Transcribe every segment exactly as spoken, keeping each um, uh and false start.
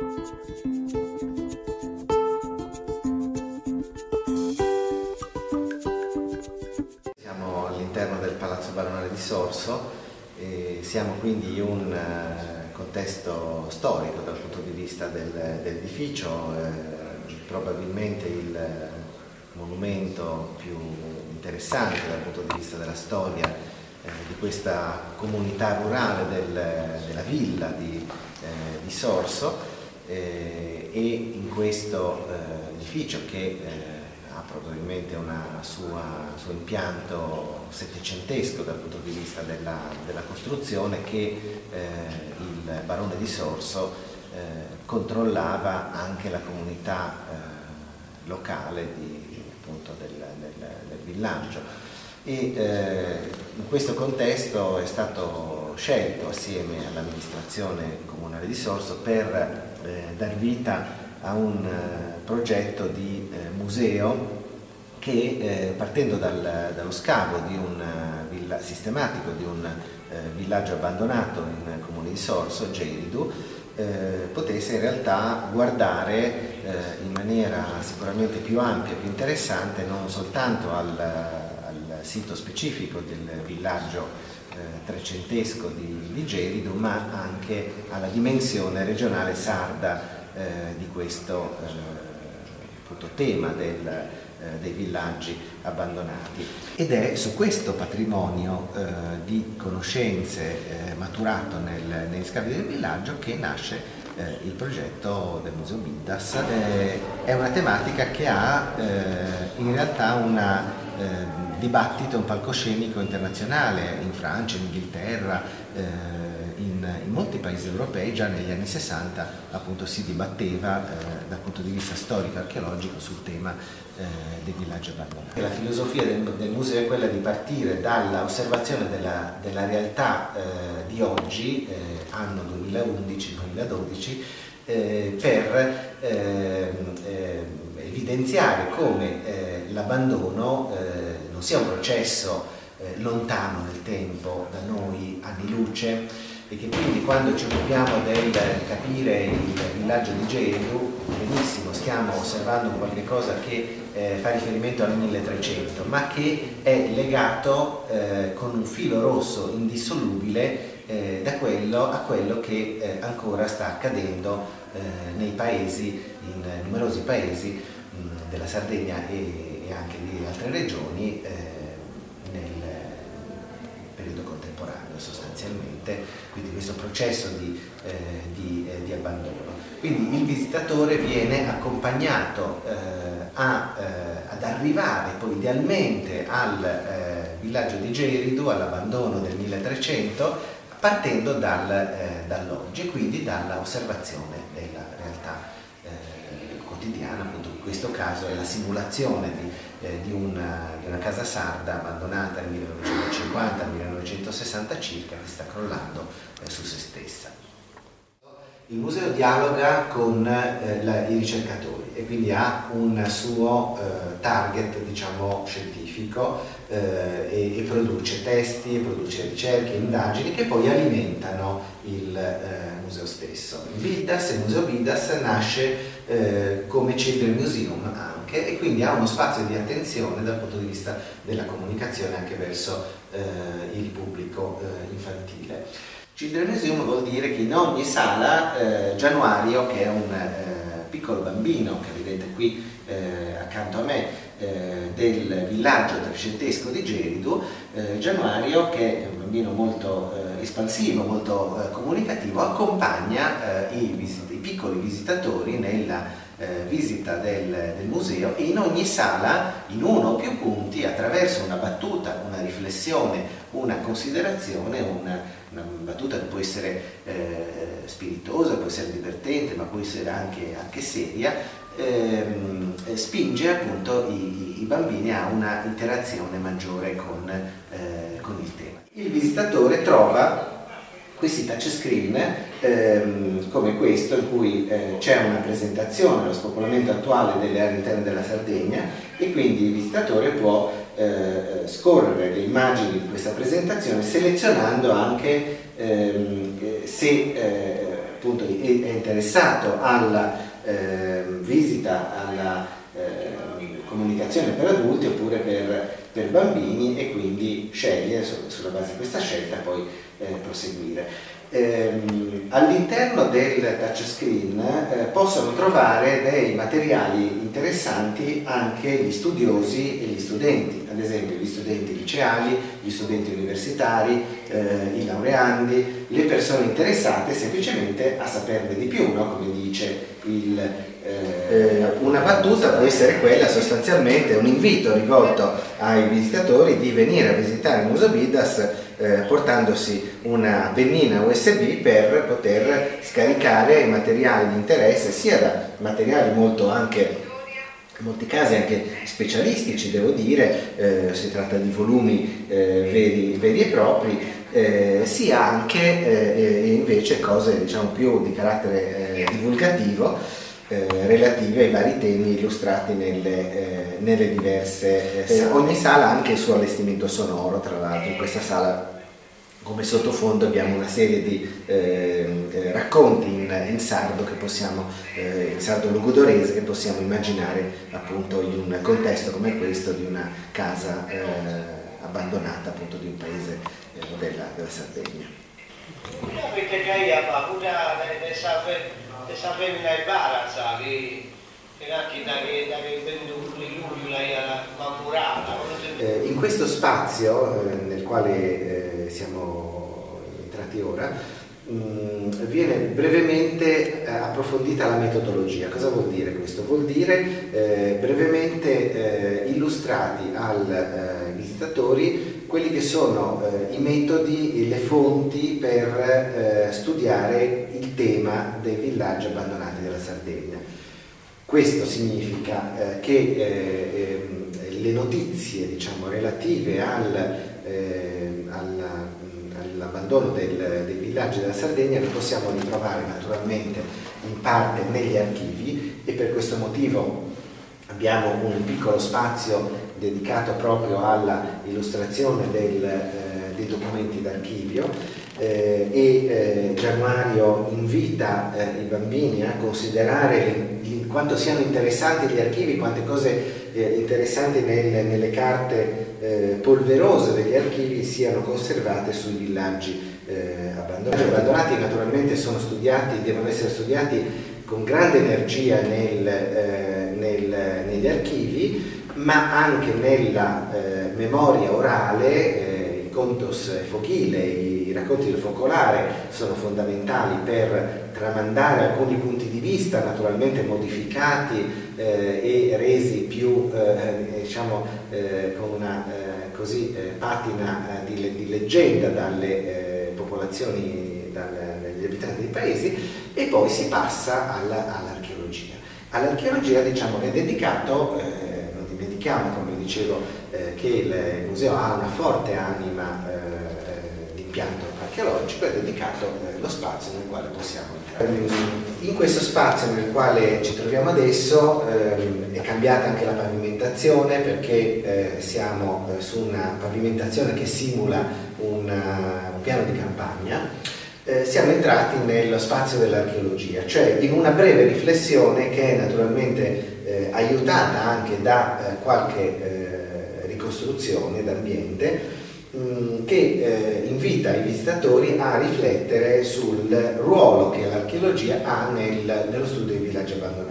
Siamo all'interno del Palazzo Baronale di Sorso e siamo quindi in un contesto storico dal punto di vista del, dell'edificio, eh, probabilmente il monumento più interessante dal punto di vista della storia eh, di questa comunità rurale del, della villa di, eh, di Sorso, eh, e in questo eh, edificio che eh, ha probabilmente un suo impianto settecentesco dal punto di vista della, della costruzione, che eh, il barone di Sorso eh, controllava anche la comunità eh, locale di, appunto, del, del, del villaggio. E eh, in questo contesto è stato scelto assieme all'amministrazione comunale di Sorso per eh, dar vita a un eh, progetto di eh, museo che eh, partendo dal, dallo scavo di un uh, villa, sistematico di un eh, villaggio abbandonato in comune di Sorso, Geridu, eh, potesse in realtà guardare eh, in maniera sicuramente più ampia e più interessante non soltanto al, al sito specifico del villaggio eh, trecentesco di, di Geridu, ma anche alla dimensione regionale sarda Eh, di questo eh, appunto, tema del, eh, dei villaggi abbandonati. Ed è su questo patrimonio eh, di conoscenze eh, maturato nel, negli scavi del villaggio che nasce eh, il progetto del Museo Midas. Eh, è una tematica che ha eh, in realtà un eh, dibattito, un palcoscenico internazionale in Francia, in Inghilterra, eh, In, in molti paesi europei. Già negli anni sessanta appunto si dibatteva eh, dal punto di vista storico e archeologico sul tema eh, dei villaggi abbandonati. La filosofia del, del museo è quella di partire dall'osservazione della, della realtà eh, di oggi, eh, anno duemilaundici duemiladodici, eh, per eh, eh, evidenziare come eh, l'abbandono eh, non sia un processo eh, lontano nel tempo da noi, anni luce, e che quindi quando ci occupiamo del capire il villaggio di Geridu, benissimo, stiamo osservando qualche cosa che eh, fa riferimento al milletrecento, ma che è legato eh, con un filo rosso indissolubile eh, da quello a quello che eh, ancora sta accadendo eh, nei paesi, in numerosi paesi mh, della Sardegna e, e anche di altre regioni eh, nel periodo contemporaneo sostanzialmente, quindi questo processo di, eh, di, eh, di abbandono. Quindi il visitatore viene accompagnato eh, a, eh, ad arrivare poi idealmente al eh, villaggio di Geridu, all'abbandono del milletrecento, partendo dal, eh, dall'oggi e quindi dall'osservazione della realtà eh, quotidiana. Appunto in questo caso è la simulazione di Eh, di, una, di una casa sarda abbandonata nel millenovecentocinquanta millenovecentosessanta circa, che sta crollando eh, su se stessa. Il museo dialoga con eh, la, i ricercatori e quindi ha un suo eh, target, diciamo, scientifico eh, e, e produce testi, e produce ricerche, indagini che poi alimentano il eh, museo stesso. Il Vidas, il museo Vidas nasce eh, come Children's Museum anche, e quindi ha uno spazio di attenzione dal punto di vista della comunicazione anche verso eh, il pubblico eh, infantile. Children's Museum vuol dire che in ogni sala eh, Gianuario, che è un eh, piccolo bambino che vedete qui eh, accanto a me, eh, del villaggio trecentesco di Geridu, eh, Gianuario, che è un bambino molto eh, espansivo, molto eh, comunicativo, accompagna eh, i, i piccoli visitatori nella Eh, visita del, del museo, e in ogni sala, in uno o più punti, attraverso una battuta, una riflessione, una considerazione, una, una battuta che può essere eh, spiritosa, può essere divertente, ma può essere anche, anche seria, ehm, spinge appunto i, i bambini a una interazione maggiore con, eh, con il tema. Il visitatore trova questi touchscreen ehm, come questo, in cui eh, c'è una presentazione dello spopolamento attuale delle aree interne della Sardegna, e quindi il visitatore può eh, scorrere le immagini di questa presentazione selezionando anche ehm, se eh, appunto è interessato alla eh, visita, alla eh, comunicazione per adulti oppure per, per bambini, e quindi sceglie su, sulla base di questa scelta poi eh, proseguire. Ehm, all'interno del touchscreen eh, possono trovare dei materiali interessanti anche gli studiosi e gli studenti, ad esempio gli studenti liceali, gli studenti universitari, eh, i laureandi, le persone interessate semplicemente a saperne di più, no? Come dice il Eh, una battuta può essere quella, sostanzialmente un invito rivolto ai visitatori di venire a visitare il Museo Bidas eh, portandosi una pennina U S B per poter scaricare i materiali di interesse, sia da materiali molto anche, in molti casi anche specialistici, devo dire, eh, si tratta di volumi eh, veri, veri e propri, eh, sia anche eh, invece cose diciamo più di carattere eh, divulgativo, Eh, relative ai vari temi illustrati nelle, eh, nelle diverse eh, sale. Ogni sala ha anche il suo allestimento sonoro, tra l'altro in questa sala come sottofondo abbiamo una serie di eh, eh, racconti in, in sardo che possiamo, eh, in sardo lugudorese, che possiamo immaginare appunto in un contesto come questo di una casa eh, abbandonata appunto di un paese eh, della, della Sardegna. Avete già paura di sapere nel barazza che anche da che da che venduto in luglio la mammurata. In questo spazio eh, nel quale eh, siamo entrati ora mh, viene brevemente eh, approfondita la metodologia. Cosa vuol dire questo? Vuol dire eh, brevemente eh, illustrati ai eh, visitatori quelli che sono eh, i metodi, le fonti per eh, studiare il tema dei villaggi abbandonati della Sardegna. Questo significa eh, che eh, eh, le notizie, diciamo, relative al, eh, alla, all'abbandono del, dei villaggi della Sardegna le possiamo ritrovare naturalmente in parte negli archivi, e per questo motivo abbiamo un piccolo spazio dedicato proprio alla illustrazione del, eh, dei documenti d'archivio eh, e eh, Gianmario invita eh, i bambini a considerare li, quanto siano interessanti gli archivi, quante cose eh, interessanti nelle, nelle carte eh, polverose degli archivi siano conservate sui villaggi eh, abbandonati. I abbandonati naturalmente sono studiati, devono essere studiati con grande energia nel, eh, nel, negli archivi, ma anche nella eh, memoria orale. eh, il contos fochile, i, i racconti del focolare sono fondamentali per tramandare alcuni punti di vista, naturalmente modificati eh, e resi più eh, diciamo eh, con una eh, così eh, patina eh, di, di leggenda dalle eh, popolazioni, dagli abitanti dei paesi, e poi si passa all'archeologia. All'archeologia diciamo è dedicato, eh, non dimentichiamo, come dicevo, eh, che il museo ha una forte anima eh, di impianto archeologico, è dedicato eh, lo spazio nel quale possiamo entrare. In questo spazio nel quale ci troviamo adesso eh, è cambiata anche la pavimentazione, perché eh, siamo eh, su una pavimentazione che simula una, un piano di campagna. Eh, siamo entrati nello spazio dell'archeologia, cioè in una breve riflessione che è naturalmente eh, aiutata anche da eh, qualche eh, ricostruzione d'ambiente mh, che eh, invita i visitatori a riflettere sul ruolo che l'archeologia ha nel, nello studio dei villaggi abbandonati.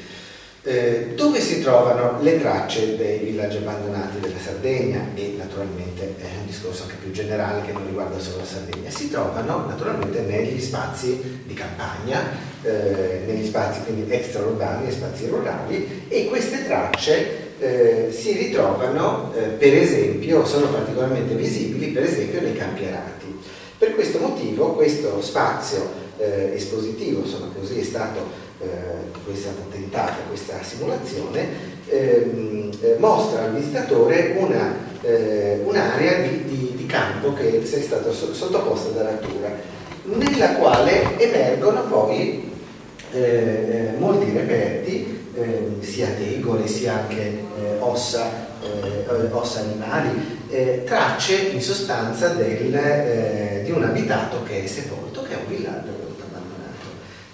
Eh, dove si trovano le tracce dei villaggi abbandonati della Sardegna, e naturalmente è un discorso anche più generale che non riguarda solo la Sardegna, si trovano naturalmente negli spazi di campagna, eh, negli spazi quindi extraurbani e spazi rurali, e queste tracce eh, si ritrovano eh, per esempio, sono particolarmente visibili per esempio nei campi arati. Per questo motivo questo spazio eh, espositivo, insomma così è stato Eh, è stata tentata questa simulazione, ehm, eh, mostra al visitatore una, eh, un'area di, di, di campo che è stata so, sottoposta da natura, nella quale emergono poi eh, molti reperti, eh, sia tegole sia anche eh, ossa, eh, ossa animali, eh, tracce in sostanza del, eh, di un abitato che è sepolto, che è un villaggio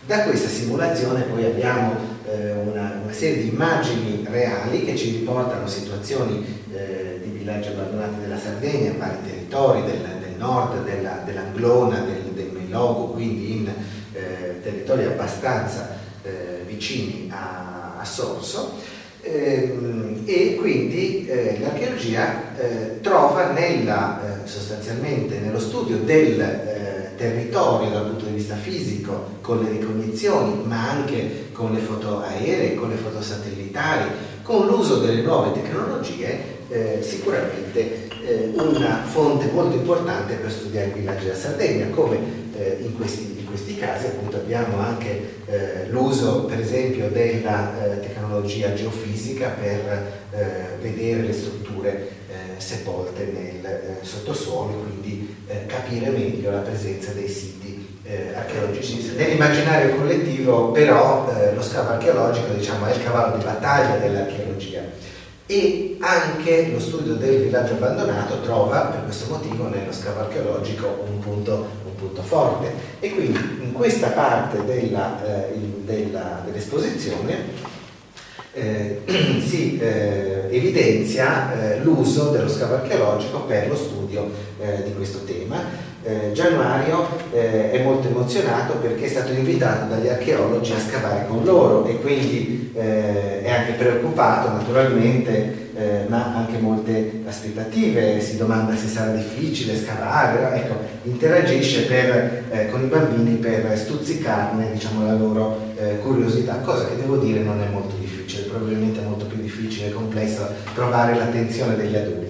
Da questa simulazione poi abbiamo eh, una, una serie di immagini reali che ci riportano situazioni eh, di villaggi abbandonati della Sardegna, in vari territori del, del nord, della, dell'Anglona, del, del Melogo, quindi in eh, territori abbastanza eh, vicini a, a Sorso. Ehm, e quindi eh, l'archeologia eh, trova nella, eh, sostanzialmente nello studio del eh, territorio dal punto di vista fisico, con le ricognizioni, ma anche con le foto aeree, con le foto satellitari, con l'uso delle nuove tecnologie, eh, sicuramente eh, una fonte molto importante per studiare i villaggi della Sardegna, come eh, in questi in questi casi appunto abbiamo anche eh, l'uso per esempio della eh, tecnologia geofisica per eh, vedere le strutture eh, sepolte nel eh, sottosuolo, quindi eh, capire meglio la presenza dei siti eh, archeologici. Nell'immaginario collettivo però eh, lo scavo archeologico, diciamo, è il cavallo di battaglia dell'archeologia, e anche lo studio del villaggio abbandonato trova per questo motivo nello scavo archeologico un punto, un punto forte, e quindi in questa parte della, eh, della, dell'esposizione eh, si eh, evidenzia eh, l'uso dello scavo archeologico per lo studio eh, di questo tema. Eh, Gianmario eh, è molto emozionato perché è stato invitato dagli archeologi a scavare con loro, e quindi eh, è anche preoccupato naturalmente, eh, ma anche molte aspettative, si domanda se sarà difficile scavare, ecco, interagisce per, eh, con i bambini per stuzzicarne, diciamo, la loro eh, curiosità, cosa che devo dire non è molto difficile, probabilmente è molto più difficile e complesso trovare l'attenzione degli adulti.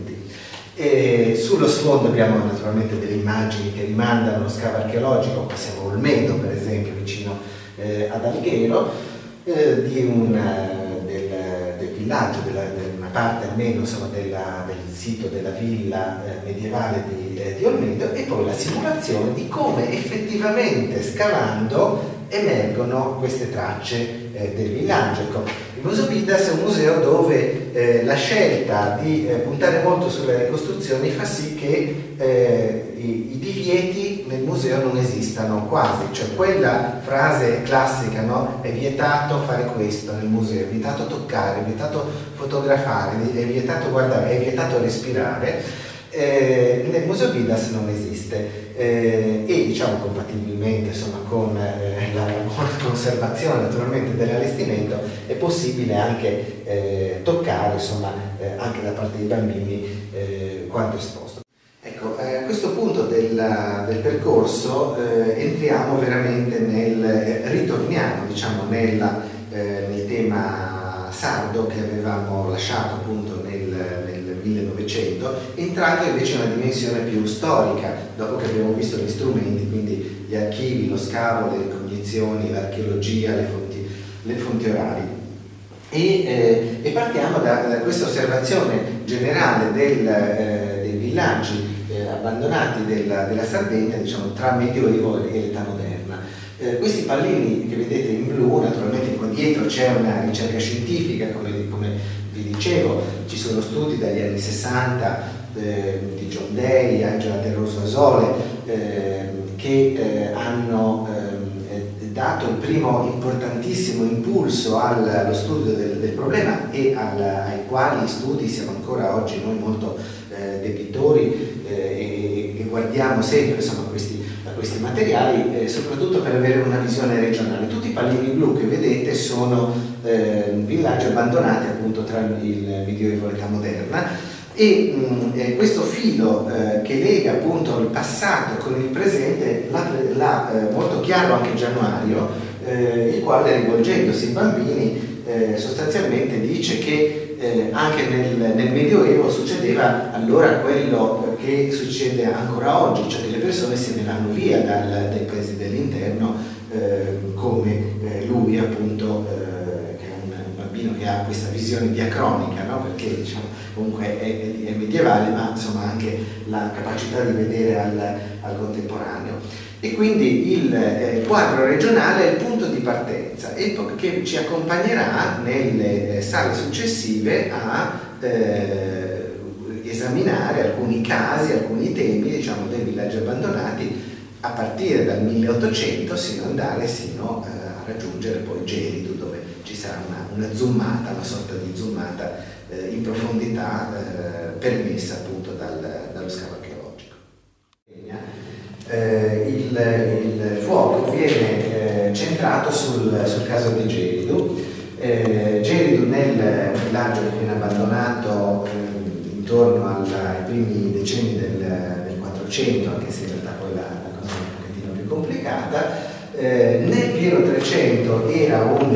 E sullo sfondo abbiamo naturalmente delle immagini che rimandano allo scavo archeologico, qua siamo a Olmedo per esempio, vicino eh, ad Alghero, eh, di un, eh, del, del villaggio, della, di una parte almeno insomma, della, del sito della villa eh, medievale di, eh, di Olmedo, e poi la simulazione di come effettivamente scavando emergono queste tracce eh, del villaggio. Ecco, il Museo Bidas è un museo dove eh, la scelta di eh, puntare molto sulle ricostruzioni fa sì che eh, i, i divieti nel museo non esistano quasi, cioè quella frase classica, no? È vietato fare questo nel museo, è vietato toccare, è vietato fotografare, è vietato guardare, è vietato respirare. Eh, nel Museo Bidas non esiste eh, e diciamo compatibilmente insomma, con eh, la buona conservazione naturalmente dell'allestimento è possibile anche eh, toccare insomma, eh, anche da parte dei bambini eh, quanto esposto. Ecco, eh, a questo punto del, del percorso eh, entriamo veramente nel, eh, ritorniamo diciamo nella, eh, nel tema sardo che avevamo lasciato appunto nel, nel millenovecento, entrando invece in una dimensione più storica, dopo che abbiamo visto gli strumenti, quindi gli archivi, lo scavo, le ricognizioni, l'archeologia, le fonti, le fonti orali. E, eh, e partiamo da, da questa osservazione generale del, eh, dei villaggi eh, abbandonati della, della Sardegna, diciamo, tra Medioevo e l'età moderna. Eh, questi pallini che vedete in blu, naturalmente qua dietro c'è una ricerca scientifica, come, come vi dicevo, ci sono studi dagli anni sessanta eh, di John Day, Angela Terroso Asole, eh, che eh, hanno eh, dato il primo importantissimo impulso al, allo studio del, del problema, e al, ai quali studi siamo ancora oggi noi molto eh, debitori eh, e, e guardiamo sempre insomma, questi, a questi materiali, eh, soprattutto per avere una visione regionale. Tutti i pallini blu che vedete sono eh, villaggi abbandonati appunto tra il Medioevo e l'età moderna, e mh, eh, questo filo eh, che lega appunto il passato con il presente l'ha eh, molto chiaro anche Gianmario, eh, il quale, rivolgendosi ai bambini, eh, sostanzialmente dice che eh, anche nel, nel Medioevo succedeva allora quello che succede ancora oggi, cioè che le persone se ne vanno via dal, dai paesi dell'interno, eh, come eh, lui appunto, eh, che è un, un bambino che ha questa visione diacronica, no? Perché diciamo, comunque è, è medievale, ma insomma anche la capacità di vedere al, al contemporaneo. E quindi il eh, quadro regionale è il punto di partenza, e che ci accompagnerà nelle eh, sale successive a eh, esaminare alcuni casi, alcuni temi, diciamo, dei villaggi abbandonati a partire dal milleottocento sino ad andare sino eh, a raggiungere poi Geridu, dove ci sarà una, una zoomata, una sorta di zoomata eh, in profondità eh, permessa appunto dal, dallo scavo archeologico. Eh, il, il fuoco viene eh, centrato sul, sul caso di Geridu. Eh, Geridu nel villaggio che viene abbandonato eh, intorno alla, ai primi decenni del, del quattrocento, anche se in realtà poi la, la cosa è un pochettino più complicata. Eh, nel pieno trecento era un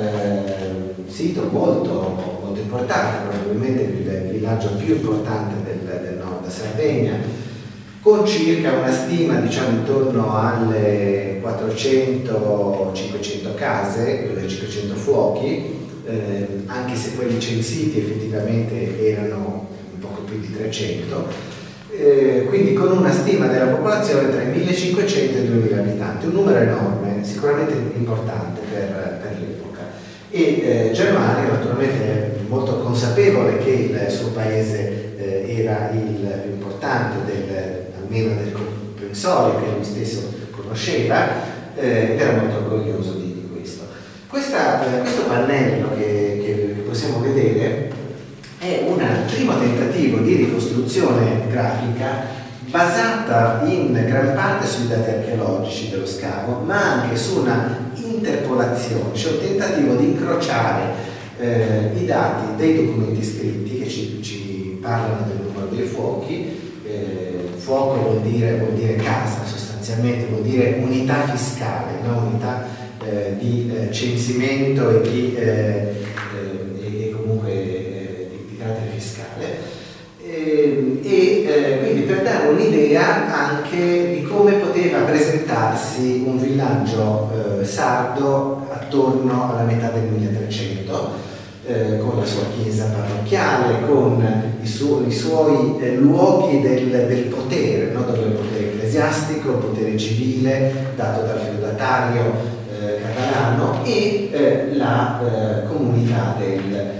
eh, sito molto, molto importante, probabilmente il villaggio più importante del, del nord Sardegna, con circa una stima diciamo intorno alle quattrocento cinquecento case, cinquecento fuochi, eh, anche se quelli censiti effettivamente erano un poco più di trecento. Eh, quindi con una stima della popolazione tra i millecinquecento e i duemila abitanti, un numero enorme, sicuramente importante per, per l'epoca. E eh, Germania naturalmente è molto consapevole che il suo paese eh, era il più importante, del, almeno del comprensorio che lui stesso conosceva, eh, ed era molto orgoglioso di, di questo. Questa, eh, questo pannello che, che possiamo vedere è un primo tentativo di ricostruzione grafica basata in gran parte sui dati archeologici dello scavo, ma anche su una interpolazione, cioè un tentativo di incrociare eh, i dati dei documenti scritti che ci, ci parlano del numero dei fuochi. Eh, fuoco vuol dire, vuol dire casa, sostanzialmente vuol dire unità fiscale, no? Unità eh, di eh, censimento e di eh, eh, e comunque fiscale, e, e eh, quindi per dare un'idea anche di come poteva presentarsi un villaggio eh, sardo attorno alla metà del milletrecento, eh, con la sua chiesa parrocchiale, con i, su i suoi eh, luoghi del, del potere, no? Dove il potere ecclesiastico, il potere civile dato dal feudatario eh, catalano e eh, la eh, comunità del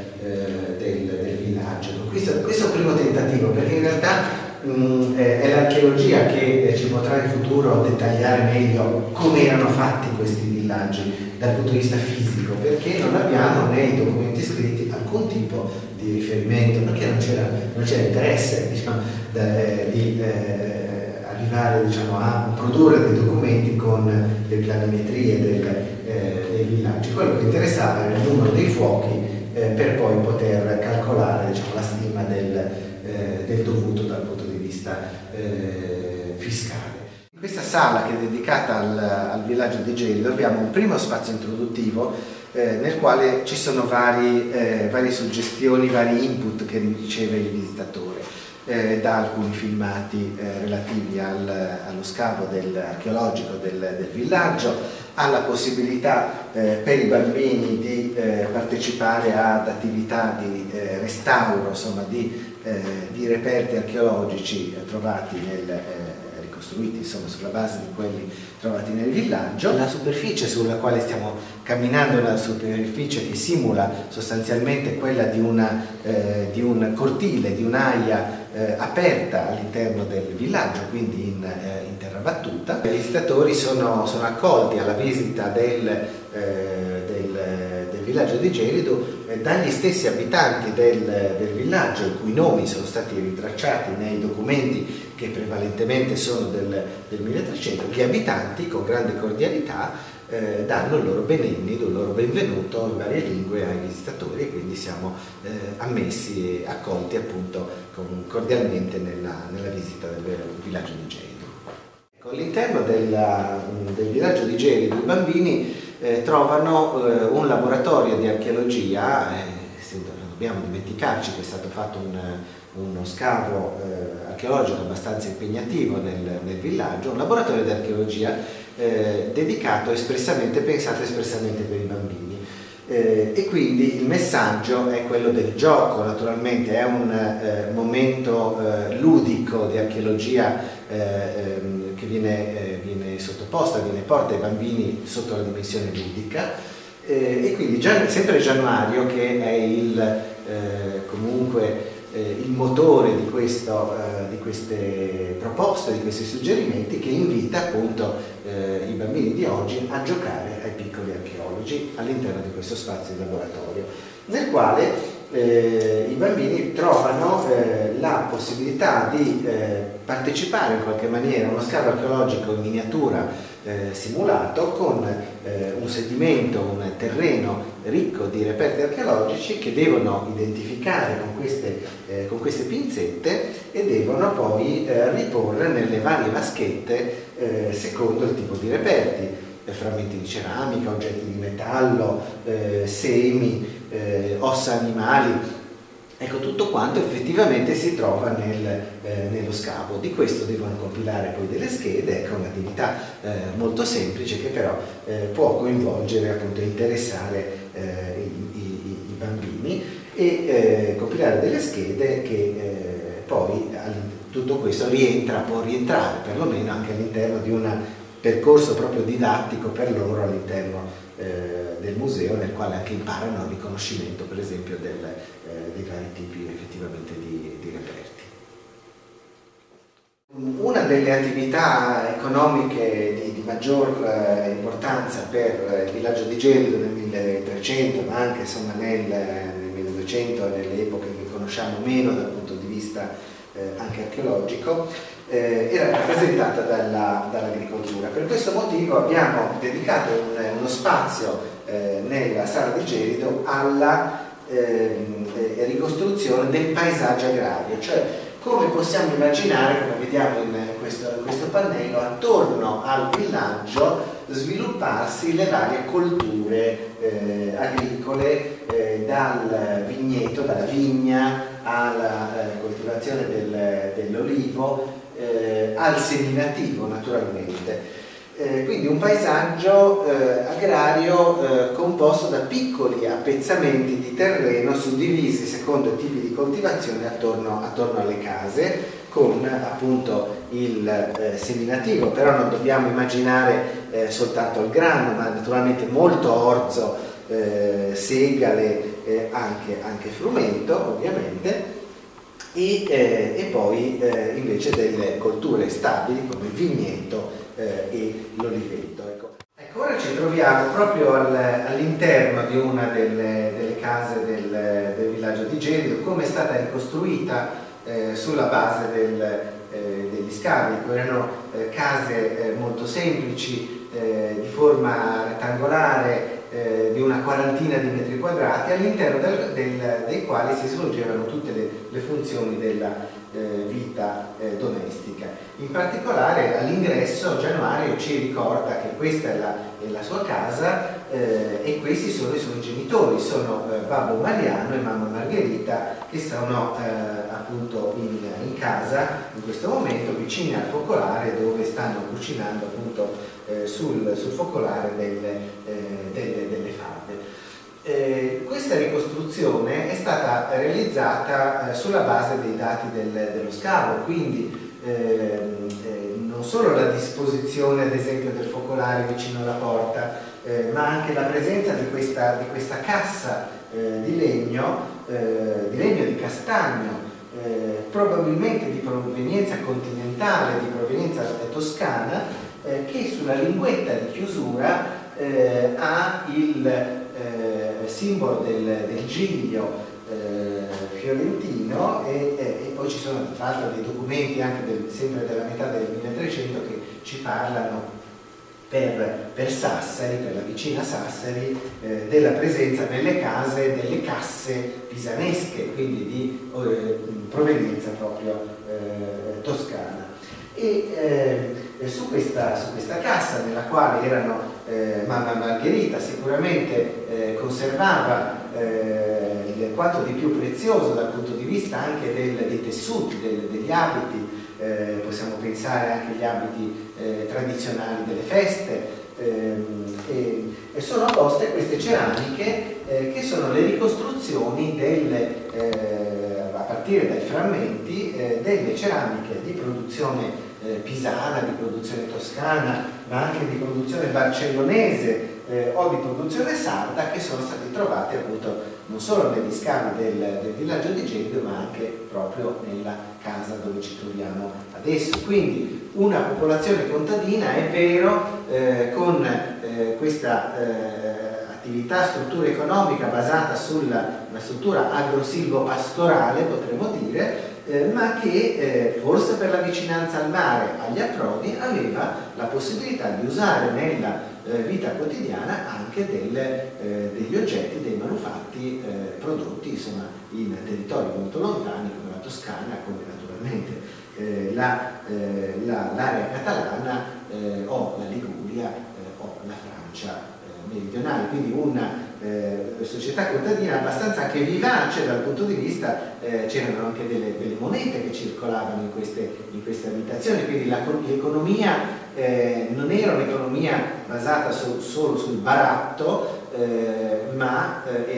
Questo, questo è un primo tentativo, perché in realtà mh, è l'archeologia che eh, ci potrà in futuro dettagliare meglio come erano fatti questi villaggi dal punto di vista fisico, perché non abbiamo nei documenti scritti alcun tipo di riferimento, perché non c'era, non c'era interesse diciamo, de, di eh, arrivare diciamo, a produrre dei documenti con le planimetrie del, eh, dei villaggi. Quello che interessava era il numero dei fuochi, Eh, per poi poter calcolare diciamo, la stima del, eh, del dovuto dal punto di vista eh, fiscale. In questa sala che è dedicata al, al villaggio di Geridu abbiamo un primo spazio introduttivo eh, nel quale ci sono vari, eh, varie suggestioni, vari input che riceve il visitatore, eh, da alcuni filmati eh, relativi al, allo scavo del, archeologico del, del villaggio, alla possibilità eh, per i bambini di eh, partecipare ad attività di eh, restauro, insomma di, eh, di reperti archeologici eh, trovati nel, eh, ricostruiti insomma, sulla base di quelli trovati nel villaggio. La superficie sulla quale stiamo camminando è una superficie che simula sostanzialmente quella di, una, eh, di un cortile, di un'aia eh, aperta all'interno del villaggio, quindi in, eh, in terra battuta. I visitatori sono, sono accolti alla visita del, eh, del, del villaggio di Geridu eh, dagli stessi abitanti del, del villaggio, i cui nomi sono stati ritracciati nei documenti che prevalentemente sono del, del milletrecento. Gli abitanti con grande cordialità eh, danno il loro benennido, il loro benvenuto in varie lingue ai visitatori, e quindi siamo eh, ammessi e accolti appunto con, cordialmente nella, nella visita del villaggio di Geridu. All'interno del, del villaggio di Geridu i bambini eh, trovano eh, un laboratorio di archeologia, eh, non dobbiamo dimenticarci che è stato fatto un, uno scavo eh, archeologico abbastanza impegnativo nel, nel villaggio, un laboratorio di archeologia eh, dedicato espressamente, pensato espressamente per i bambini. Eh, e quindi il messaggio è quello del gioco, naturalmente è un eh, momento eh, ludico di archeologia eh, ehm, che viene, eh, viene sottoposta, viene porta ai bambini sotto la dimensione ludica, eh, e quindi già, sempre Januario, che è il, eh, comunque eh, il motore di, questo, eh, di queste proposte, di questi suggerimenti, che invita appunto eh, i bambini di oggi a giocare ai piccoli archeologi all'interno di questo spazio di laboratorio, nel quale eh, i bambini trovano eh, la possibilità di eh, partecipare in qualche maniera a uno scavo archeologico in miniatura Eh, simulato, con eh, un sedimento, un terreno ricco di reperti archeologici che devono identificare con queste, eh, con queste pinzette e devono poi eh, riporre nelle varie vaschette eh, secondo il tipo di reperti, eh, frammenti di ceramica, oggetti di metallo, eh, semi, eh, ossa animali. Ecco, tutto quanto effettivamente si trova nel, eh, nello scavo. Di questo devono compilare poi delle schede, ecco, un'attività eh, molto semplice che però eh, può coinvolgere, appunto, interessare eh, i, i, i bambini, e eh, compilare delle schede che eh, poi tutto questo rientra, può rientrare perlomeno anche all'interno di un percorso proprio didattico per loro all'interno eh, del museo, nel quale anche imparano il riconoscimento, per esempio, del, eh, dei vari tipi effettivamente di, di reperti. Una delle attività economiche di, di maggior eh, importanza per il villaggio di Gelido nel milletrecento, ma anche insomma nel, nel milleduecento e nelle epoche che conosciamo meno dal punto di vista eh, anche archeologico, eh, era rappresentata dalla, dall'agricoltura. Per questo motivo abbiamo dedicato un, uno spazio eh, nella sala di Gelido alla eh, ricostruzione del paesaggio agrario, cioè come possiamo immaginare, come vediamo in questo, in questo pannello, attorno al villaggio svilupparsi le varie colture eh, agricole, eh, dal vigneto, dalla vigna alla eh, coltivazione del, dell'olivo, eh, al seminativo naturalmente. Eh, quindi un paesaggio eh, agrario eh, composto da piccoli appezzamenti di terreno suddivisi secondo tipi di coltivazione attorno, attorno alle case, con appunto il eh, seminativo, però non dobbiamo immaginare eh, soltanto il grano, ma naturalmente molto orzo, eh, segale, eh, anche, anche frumento ovviamente, e, eh, e poi eh, invece delle colture stabili come il vigneto eh, e l'oliveto. Ecco. Ecco, ora ci troviamo proprio al, all'interno di una delle, delle case del, del villaggio di Gelido, come è stata ricostruita eh, sulla base del, eh, degli scavi. Erano eh, case eh, molto semplici, eh, di forma rettangolare, eh, di una quarantina di metri quadrati, all'interno del, del, dei quali si svolgevano tutte le, le funzioni della eh, vita eh, domestica. In particolare all'ingresso Gianuario ci ricorda che questa è la, è la sua casa eh, e questi sono i suoi genitori, sono eh, Babbo Mariano e Mamma Margherita, che sono eh, appunto in, in casa in questo momento, vicini al focolare, dove stanno cucinando appunto eh, sul, sul focolare delle, eh, delle, delle fave. Eh, questa ricostruzione è stata realizzata eh, sulla base dei dati del, dello scavo, quindi eh, eh, non solo la disposizione ad esempio del focolare vicino alla porta, eh, ma anche la presenza di questa, di questa cassa eh, di legno, eh, di legno di castagno, eh, probabilmente di provenienza continentale, di provenienza toscana, eh, che sulla linguetta di chiusura eh, ha il eh, simbolo del, del giglio eh, fiorentino e, e, e poi ci sono tra l'altro dei documenti anche del, sempre della metà del milletrecento che ci parlano per, per Sassari, per la vicina Sassari, eh, della presenza nelle case delle casse pisanesche, quindi di eh, provenienza proprio eh, toscana. E eh, su, questa, su questa cassa, nella quale erano eh, Mamma Margherita sicuramente eh, conservava eh, quanto di più prezioso dal punto di vista anche del, dei tessuti, del, degli abiti, eh, possiamo pensare anche agli abiti eh, tradizionali delle feste, eh, e, e sono poste queste ceramiche eh, che sono le ricostruzioni delle, eh, a partire dai frammenti eh, delle ceramiche di produzione eh, pisana, di produzione toscana, ma anche di produzione barcellonese, eh, o di produzione sarda che sono stati trovati appunto non solo negli scavi del, del villaggio di Geldo, ma anche proprio nella casa dove ci troviamo adesso. Quindi una popolazione contadina, è vero, eh, con eh, questa eh, attività, struttura economica basata sulla una struttura agro-silvo-pastorale, potremmo dire, eh, ma che eh, forse per la vicinanza al mare, agli approdi, aveva la possibilità di usare nella eh, vita quotidiana anche del, eh, degli oggetti, dei manufatti eh, prodotti insomma, in territori molto lontani come la Toscana, come naturalmente eh, la, eh, la, l'area catalana eh, o la Liguria eh, o la Francia eh, meridionale. Quindi una eh, società contadina abbastanza anche vivace dal punto di vista, eh, c'erano anche delle, delle monete che circolavano in queste, in queste abitazioni, quindi la, l'economia eh, non era un'economia basata so, solo sul baratto, eh, ma eh,